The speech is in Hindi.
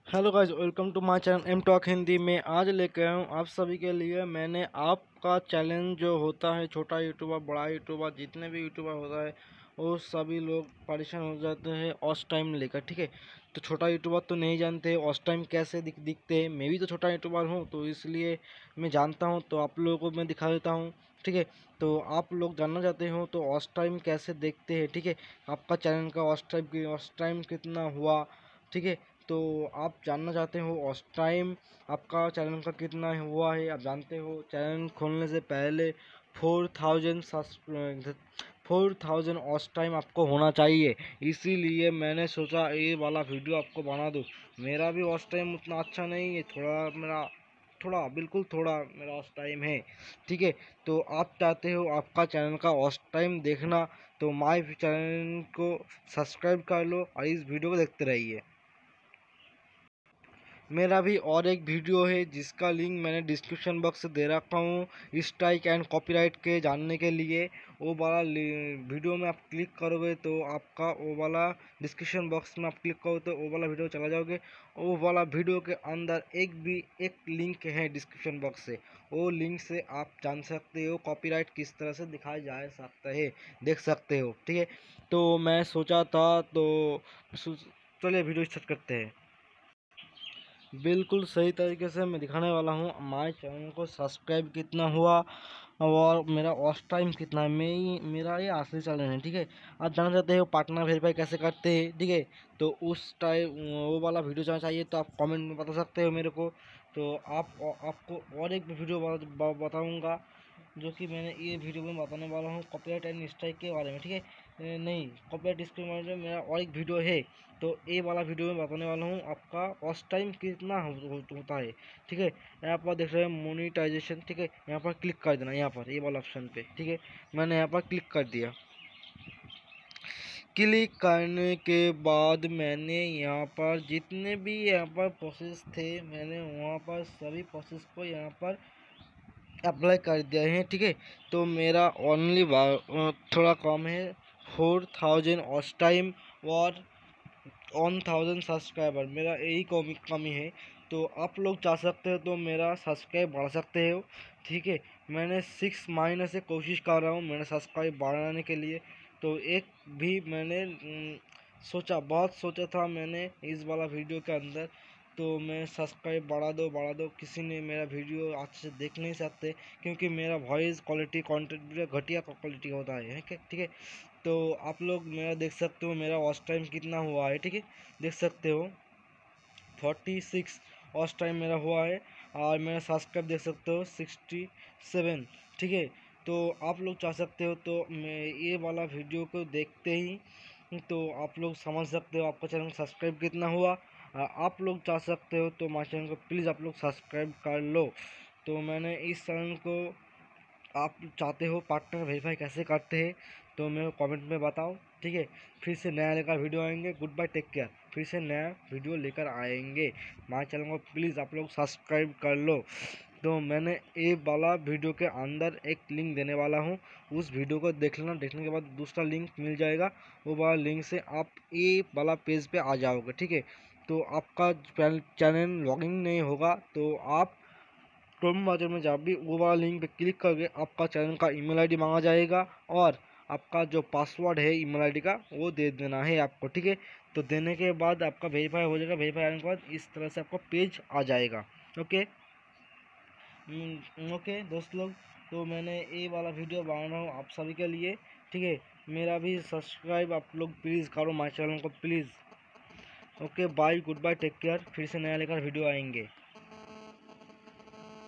Hello guys, welcome to my channel M Talk Hindi में। आज लेके आया हूँ आप सभी के लिए। मैंने आपका चैलेंज जो होता है, छोटा यूट्यूबर बड़ा यूट्यूबर जितने भी यूट्यूबर होता है वो सभी लोग परेशान हो जाते हैं ऑस टाइम लेकर। ठीक है, तो छोटा यूट्यूबर तो नहीं जानते ऑस टाइम कैसे दिखते हैं। मैं भी तो छोटा यूट्यूबर हूँ तो इसलिए मैं जानता हूँ, तो आप लोगों को मैं दिखा देता हूँ। ठीक है, तो आप लोग जानना चाहते हो तो ऑस टाइम कैसे देखते हैं। ठीक है, आपका चैनल का ऑस टाइम कितना हुआ। ठीक है, तो आप जानना चाहते हो ऑस टाइम आपका चैनल का कितना हुआ है। आप जानते हो चैनल खोलने से पहले 4000 ऑस टाइम आपको होना चाहिए। इसीलिए मैंने सोचा ये वाला वीडियो आपको बना दूँ। मेरा भी ऑस टाइम उतना अच्छा नहीं है, बिल्कुल थोड़ा मेरा ऑस टाइम है। ठीक है, तो आप चाहते हो आपका चैनल का ऑस टाइम देखना तो माय चैनल को सब्सक्राइब कर लो और इस वीडियो को देखते रहिए। मेरा भी और एक वीडियो है जिसका लिंक मैंने डिस्क्रिप्शन बॉक्स में दे रखा हूँ स्ट्राइक एंड कॉपीराइट के जानने के लिए। वो वाला वीडियो में आप क्लिक करोगे तो आपका वो वाला डिस्क्रिप्शन बॉक्स में आप क्लिक करो तो वो वाला वीडियो चला जाओगे। वो वाला वीडियो के अंदर एक लिंक है डिस्क्रिप्शन बॉक्स से, वो लिंक से आप जान सकते हो कॉपीराइट किस तरह से दिखाया जा सकता है, देख सकते हो। ठीक है, तो मैं सोचा था तो चलिए वीडियो स्टार्ट करते हैं। बिल्कुल सही तरीके से मैं दिखाने वाला हूँ हमारे चैनल को सब्सक्राइब कितना हुआ और मेरा वॉच टाइम कितना है। मेरा ये आखिरी चैनल है। ठीक है, आप जानना चाहते हो पार्टनर वेरीफाई कैसे करते हैं। ठीक है, तो उस टाइम वो वाला वीडियो जाना चाहिए तो आप कमेंट में बता सकते हो मेरे को। तो आपको और एक वीडियो बताऊँगा जो कि मैंने ये वीडियो में बताने वाला हूँ कॉपीराइट एंड स्ट्राइक के बारे में। ठीक है, नहीं कॉपीराइट स्ट्राइक में मेरा और एक वीडियो है तो ये वाला वीडियो में बताने वाला हूँ आपका वॉच टाइम कितना होता है। ठीक है, यहाँ पर देख रहे हैं मोनेटाइजेशन। ठीक है, यहाँ पर क्लिक कर देना, यहाँ पर ये वाला ऑप्शन पे। ठीक है, मैंने यहाँ पर क्लिक कर दिया। क्लिक करने के बाद मैंने यहाँ पर जितने भी यहाँ पर प्रोसेस थे मैंने वहाँ पर सभी प्रोसेस को यहाँ पर अप्लाई कर दिया है। ठीक है, तो मेरा ओनली थोड़ा कम है 4000 वॉच टाइम और 1000 सब्सक्राइबर, मेरा यही कमी है। तो आप लोग चाह सकते हो तो मेरा सब्सक्राइब बढ़ा सकते हो। ठीक है, मैंने 6 महीने से कोशिश कर रहा हूँ मैंने सब्सक्राइब बढ़ाने के लिए। तो एक भी मैंने बहुत सोचा था मैंने इस वाला वीडियो के अंदर तो मैं सब्सक्राइब बढ़ा दो किसी ने मेरा वीडियो अच्छे से देख नहीं सकते क्योंकि मेरा वॉइस क्वालिटी कंटेंट घटिया क्वालिटी होता है। ठीक है, तो आप लोग मेरा देख सकते हो मेरा वॉच टाइम कितना हुआ है। ठीक है, देख सकते हो 46 वॉच टाइम मेरा हुआ है और मेरा सब्सक्राइब देख सकते हो 67। ठीक है, तो आप लोग चाह सकते हो तो मैं ये वाला वीडियो को देखते ही तो आप लोग समझ सकते हो आपका चैनल सब्सक्राइब कितना हुआ। आप लोग चाह सकते हो तो हमारे चैनल को प्लीज़ आप लोग सब्सक्राइब कर लो। तो मैंने इस चैनल को आप चाहते हो पार्टनर वेरीफाई कैसे करते हैं तो मेरे को कमेंट में बताओ। ठीक है, फिर से नया लेकर वीडियो आएंगे। Good bye, take care. फिर से नया वीडियो लेकर आएंगे। हमारे चैनल को प्लीज़ आप लोग सब्सक्राइब कर लो। तो मैंने ये वाला वीडियो के अंदर एक लिंक देने वाला हूँ, उस वीडियो को देख लेना। देखने के बाद दूसरा लिंक मिल जाएगा, वो वाला लिंक से आप ये वाला पेज पे आ जाओगे। ठीक है, तो आपका चैनल लॉगिन नहीं होगा तो आप क्रोम ब्राउज़र में जब भी वो वाला लिंक पे क्लिक करके आपका चैनल का ईमेल आईडी मांगा जाएगा और आपका जो पासवर्ड है ईमेल आईडी का वो दे देना है आपको। ठीक है, तो देने के बाद आपका वेरीफाई हो जाएगा। वेरीफाई आने के बाद इस तरह से आपका पेज आ जाएगा। ओके, ओके दोस्त लोग, तो मैंने ये वाला वीडियो बना रहा हूँ आप सभी के लिए। ठीक है, मेरा भी सब्सक्राइब आप लोग प्लीज़ करो हमारे चैनल को please. Okay bye, good bye, take care. फिर से नया लेकर वीडियो आएंगे।